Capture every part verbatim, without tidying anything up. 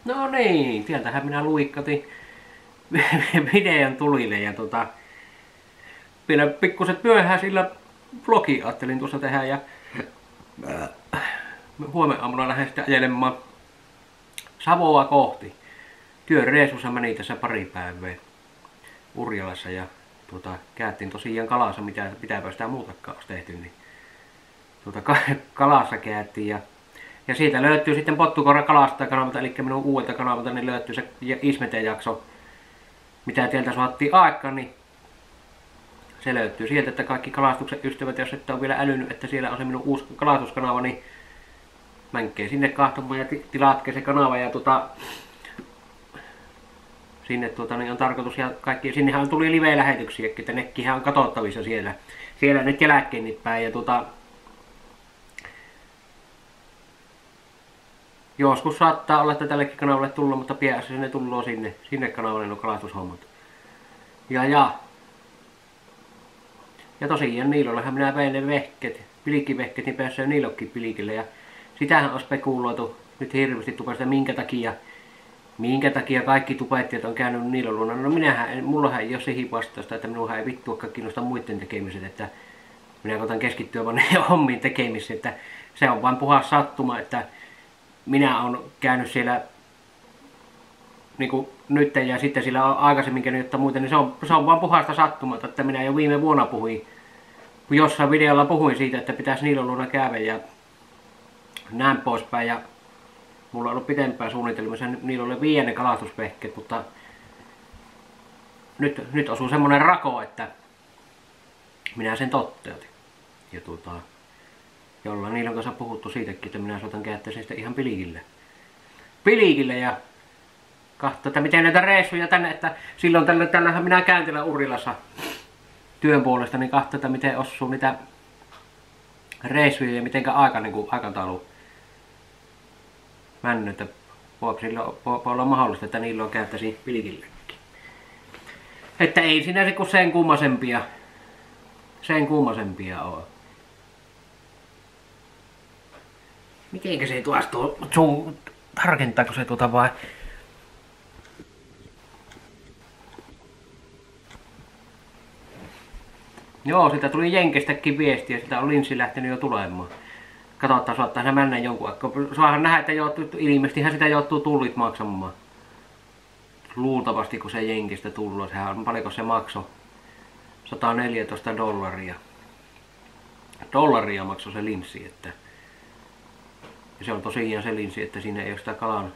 No niin, sieltähän minä luikkatin videon tulille ja tota, vielä pikkuset myöhään sillä vlogi ajattelin tuossa tehdä ja huomenna aamulla lähden sitten ajelemaan Savoa kohti. Työreissussa meni tässä pari päivää Urjalassa ja tuota, käytiin tosiaan Kalassa, mitä pitääpä sitä muutakaan olisi tehty, niin tuota, Kalassa käytiin ja, ja siitä löytyy sitten Pottukorra Kalasta kanavalta, eli minun uudelta kanavalta, niin löytyy se Ismeten jakso, mitä teiltä saatiin aikaan, niin se löytyy sieltä, että kaikki kalastuksen ystävät, jos ette ole vielä älynyt, että siellä on se minun uusi kalastuskanava, niin menkää sinne kahtomaan ja tilatke se kanava ja tuota, sinne tuota, niin on tarkoitus ja kaikki, sinnehän tuli live-lähetyksiä, että nekin on katsottavissa siellä, siellä nyt jälkeenkin päin ja tuota, joskus saattaa olla, että tällekin kanavalle tullut, mutta piässä ne tullaan sinne, sinne kanavalle nuo kalastushommat. Ja ja. Ja tosiaan Niilollehan minä vein ne vehket, pilikivehket, niin pääsee Niilokkin pilikille ja sitähän on spekuloitu nyt hirveästi tupesta, minkä takia, minkä takia kaikki tupettajat on käynyt Niilon luona. No minähän, mullahan ei ole siihen vastausta, että minuahan ei vittuakaan kiinnosta muiden tekemiset, että minä koitan keskittyä vaan ne hommiin tekemiseen, että se on vain puhas sattuma, että minä olen käynyt siellä niinku nyt ja sitten sillä on aikaisemmin käynyt jotta muuten, niin se on, se on vaan puhasta sattumalta, että minä jo viime vuonna puhuin, jossain videolla puhuin siitä, että pitäisi Niilon luona käydä ja näin poispäin ja mulla on ollut pitempään suunnitelmassa Niilolle vie ne kalastusvehkeet, mutta nyt, nyt osuu semmonen rako, että minä sen toteutin. Ja tuota, jollain Niilon kanssa puhuttu siitäkin, että minä soitan käyttää sitä ihan pilikille. Pilikille ja katsoa, että miten näitä reissuja tänne, että silloin tällä, tällähän minä käyn täällä Urilassa työn puolesta, niin katsoa, että miten osuu niitä reissuja ja mitenkä aika, niin kuin aikataulu mennyt, että voi olla mahdollista, että niillä on käyttäisi pilikillekin. Että ei siinä se kuin sen kummasempia, sen kummasempia ole. Mitenkä se tuosta tuo, tarkentaako se tuota vai? Joo, sitä tuli Jenkestäkin viestiä, sitä on linssi lähtenyt jo tulemaan. Katsotaan, saattaa se mennä jonkun aikaa. Saahan nähdä, että joutuu, ilmeisesti sitä joutuu tullit maksamaan. Luultavasti, kun se Jenkistä tullut. Sehän on, paljonko se maksoi? sata neljätoista dollaria. Dollaria maksoi se linssi, että ja se on tosiaan se linssi, että siinä ei ole sitä kalan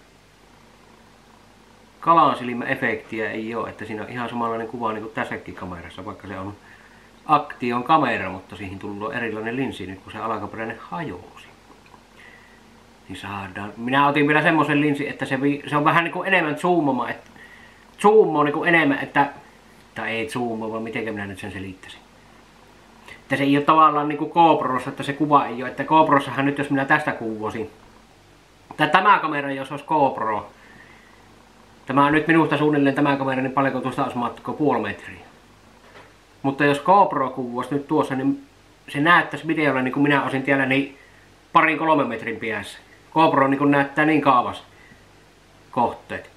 kalan silmäefektiä ei ole, että siinä on ihan samanlainen kuva niin kuin tässäkin kamerassa, vaikka se on Aktion kamera, mutta siihen tullut erilainen linssi nyt kun se alkuperäinen hajosi. Niin saadaan. Minä otin vielä semmoisen linssin, että se, se on vähän niin kuin enemmän zoomama, että zoomo niin kuin enemmän, että tai ei zoomo, vaan mitenkä minä nyt sen selittäisin. Että se ei ole tavallaan niin kuin GoProssa, että se kuva ei ole, että GoProssahan nyt jos minä tästä kuvasin, tai tämä kamera jos olisi GoPro, tämä on nyt minusta suunnilleen tämä kamera, niin paljonko tuosta olisi matkoa puoli metriä. Mutta jos GoPro kuvaisi nyt tuossa, niin se näyttäisi videolla niin kuin minä olisin tiellä niin parin kolmen metrin päässä. GoPro niin kuin näyttää niin kaavas kohteet.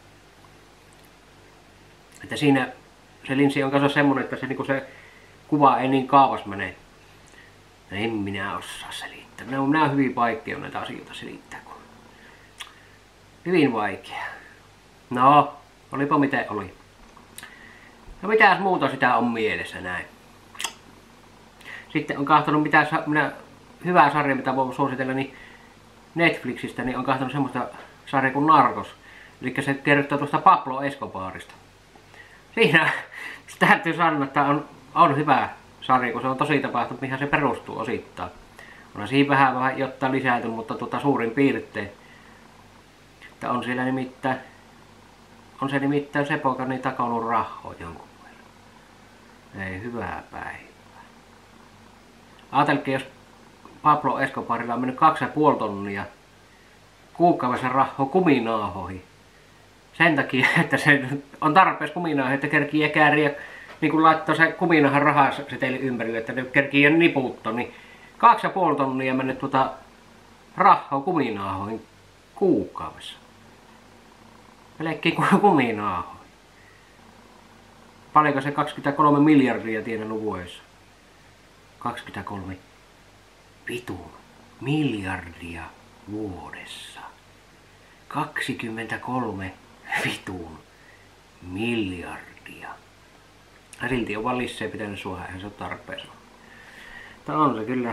Että siinä se linssi on kanssa semmonen, että se, niin kuin se kuva ei niin kaavas mene. En minä osaa selittää. Minä, minä on hyvin vaikea näitä asioita selittää. Kun hyvin vaikea. No, olipa miten oli. No mitäs muuta sitä on mielessä näin. Sitten on katsonut mitä minä, hyvää sarjaa mitä voin suositella, niin Netflixistä niin on katsonut semmoista sarjaa kuin Narcos. Eli se kertoo tuosta Pablo Escobarista. Siinä täytyy sanoa, että on, on hyvä sarja, kun se on tosi tapahtunut, mihin se perustuu osittain. On siinä vähän, vähän jotain lisäyty, mutta tuota suurin piirtein. Että on siellä nimittäin, on se nimittäin se poika niin takonut rahoa jonkun verran. Ei hyvää päivää. Ajatelkaa, jos Pablo Escobarilla on mennyt kaksi ja puoli tonnia kuukaudessa rahoa kuminaahoihin. Sen takia, että se on tarpeeksi kuminaahoja, että kerkii kääriä, niin kun laittaa se kuminaahan rahaa se teille ympärille, että ne kerkii niputtaa, niin kaksi ja puoli tonnia mennyt tuota rahoa kuminaahoihin kuukaudessa. Melkein kuin kuminaahoja. Paljonko se kaksikymmentäkolme miljardia tienannut vuodessa? kaksikymmentäkolme vitun miljardia vuodessa. kaksikymmentäkolme vitun miljardia. Ja silti on vaan lisää pitänyt suoha, eihän se ole tarpeessa. Mutta on se kyllä.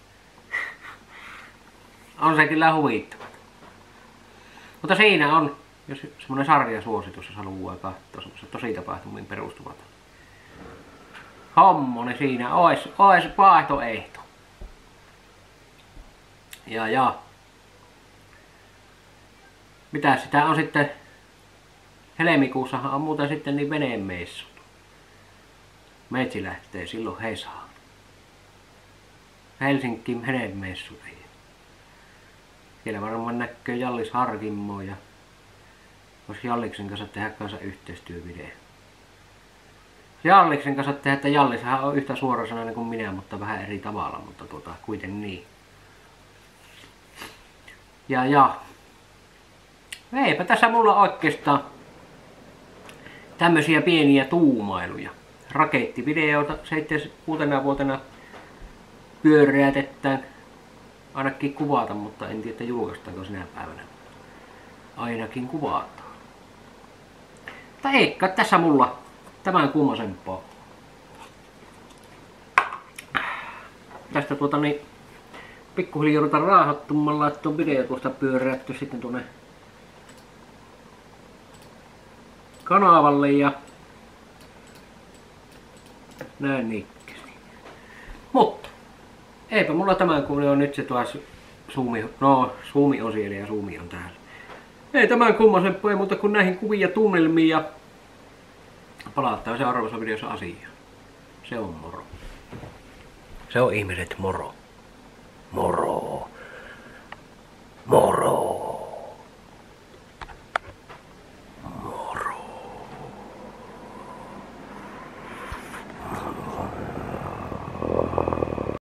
On se kyllä huvittava. Mutta siinä on jos semmonen sarjasuositus, jos haluaa katsoa semmoiset tositapahtumiin perustuvat hommo, niin siinä ois, ois vaihtoehto. Ja ja. Mitä sitä on sitten? Helmikuussahan on muuten sitten niin venemeissut. Meitsi lähtee silloin Hesaan. Helsinkiin venemeissuihin. Siellä varmaan näkyy Jallis Harkimmoa ja vois Jalliksen kanssa tehdä kanssa yhteistyövideo. Jalliksen kanssa tehdä, että Jallishan on yhtä suorasanainen kuin minä, mutta vähän eri tavalla, mutta tuota, kuitenkin niin. Ja ja. Eipä tässä mulla oikeastaan tämmösiä pieniä tuumailuja. Rakettivideoita seitsemän uutena vuotena pyöräytetään. Ainakin kuvata, mutta en tiedä julkaistaanko sinä päivänä. Ainakin kuvataan. Mutta eikä tässä mulla tämän kummosempaa. Tästä tuota niin pikkuhiljaa joudutaan raahattumalla, että on video tuosta pyörätty sitten tuonne kanavalle ja näin niikkästi. Mutta eipä mulla tämän kun on nyt se taas Suumi, no Suumi on siellä ja Suumi on täällä. Ei tämän kummosempaa, ei muuta kuin näihin kuvia tunnelmiin ja palataan seuraavassa videossa asiaan. Se on moro. Se on ihmiset moro.